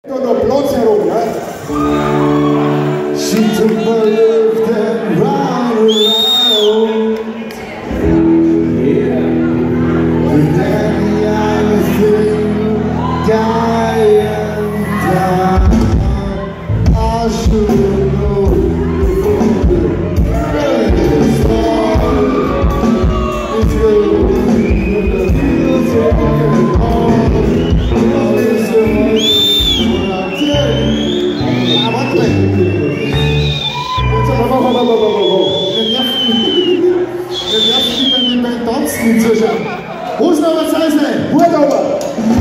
Und noch Platz herum, ja? She took my lift and ran around. Yeah. With any other thing, dying down. I should know before the storm. It's going to wo ist noch was heißt denn? Hut ober!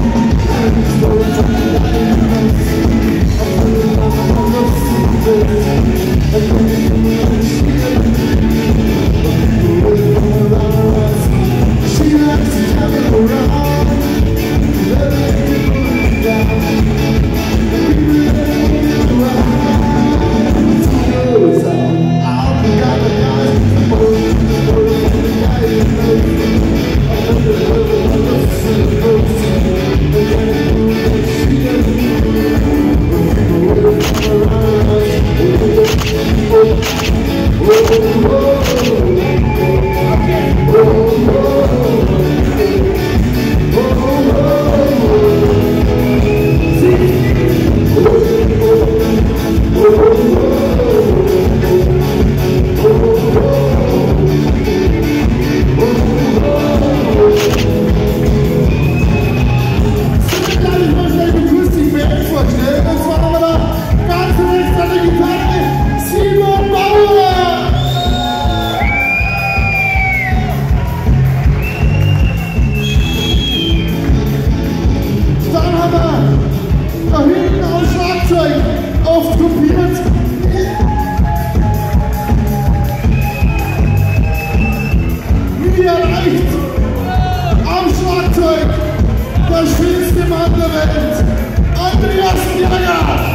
Der schönste Mann der Welt, Andreas Jager!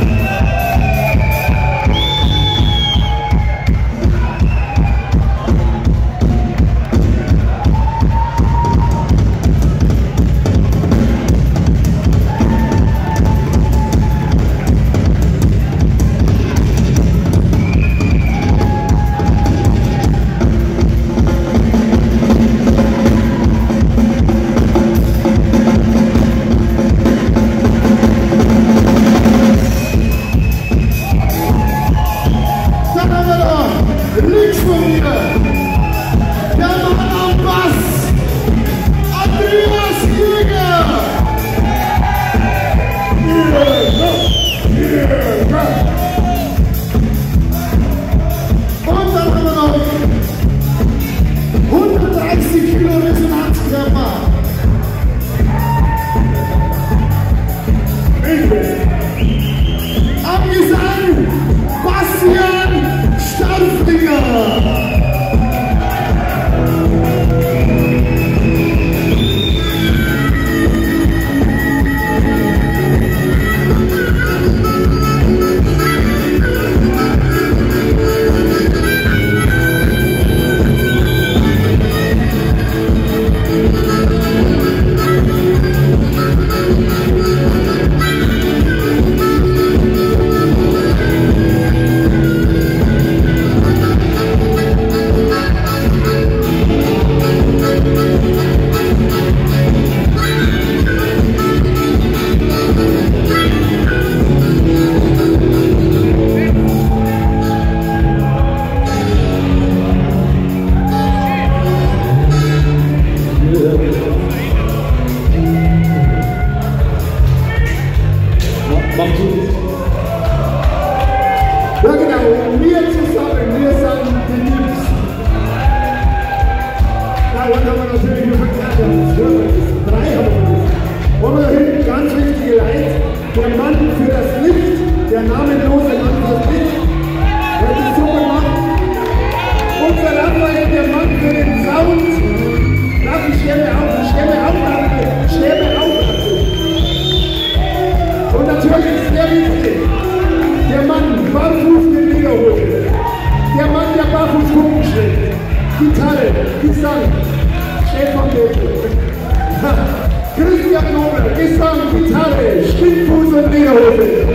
Links von mir, der Mann am Bass, Andreas Jäger! Und dann haben wir noch 130 Kilo Resonanzkörper. Am Gesang, Bastian Stampfinger! Ja genau, wir zusammen, wir sind die Liebsten. Ja, dann haben wir natürlich nur verkehrt, das 3 haben wir. Und da hinten ganz wichtige Leute, der Mann für das Licht, der namenlose Mann für das Licht, der hat das super gemacht. Unser Raphael, der Mann für den Sound. Darf ich Stämme auf. Und natürlich ist der wichtig. Der Mann, barfuß den Wiederholen. Der Mann, der barfuß gucken schlägt. Gitarre, Gesang, Stefan Böckel. Christian Nobel, Gesang, Gitarre, Spitzfuß und Lederhose.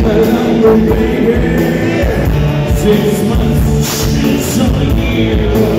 Baby, 6 months, it's a year.